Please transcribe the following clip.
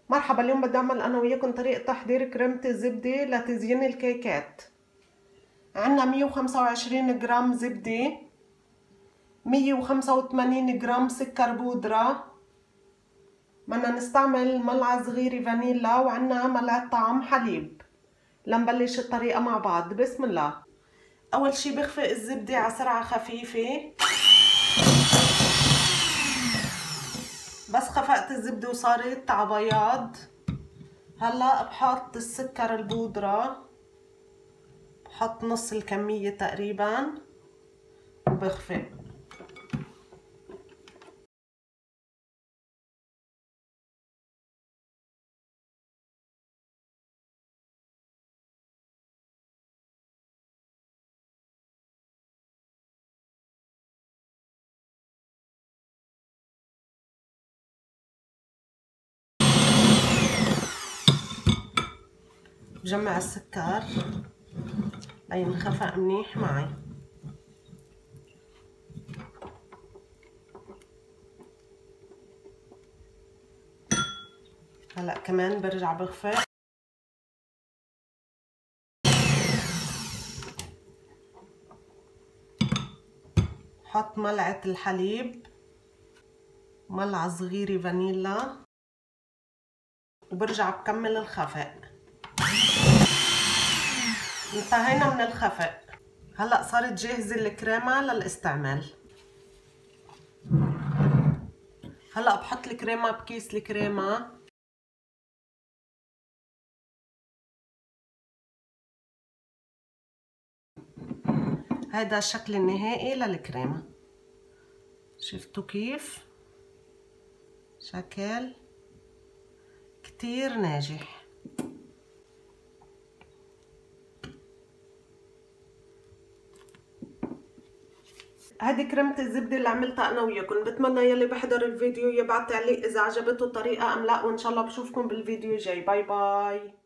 مرحبا، اليوم بدي اعمل انا وياكم طريقة تحضير كريمة الزبدة لتزيين الكيكات. عنا 125 جرام زبدة، 185 جرام سكر بودرة، بدنا نستعمل ملعقة صغيرة فانيلا، وعنا ملعقة طعم حليب. لنبلش الطريقة مع بعض. بسم الله. اول شي بخفق الزبدة على سرعة خفيفة. بس خفقت الزبدة وصارت على بياض، هلا بحط السكر البودرة، بحط نص الكمية تقريبا وبخفق. بجمع السكر لينخفق منيح معي. هلا كمان برجع بخفق. بحط ملعقة الحليب، ملعقة صغيرة فانيلا، وبرجع بكمل الخفق. انتهينا من الخفق. هلا صارت جاهزة الكريمة للاستعمال. هلا بحط الكريمة بكيس الكريمة. هيدا الشكل النهائي للكريمة. شفتوا كيف؟ شكل كتير ناجح. هذه كريمة الزبدة اللي عملتها انا وياكم. بتمنى يلي بحضر الفيديو يبعت تعليق اذا عجبته الطريقة ام لا، وان شاء الله بشوفكم بالفيديو الجاي. باي باي.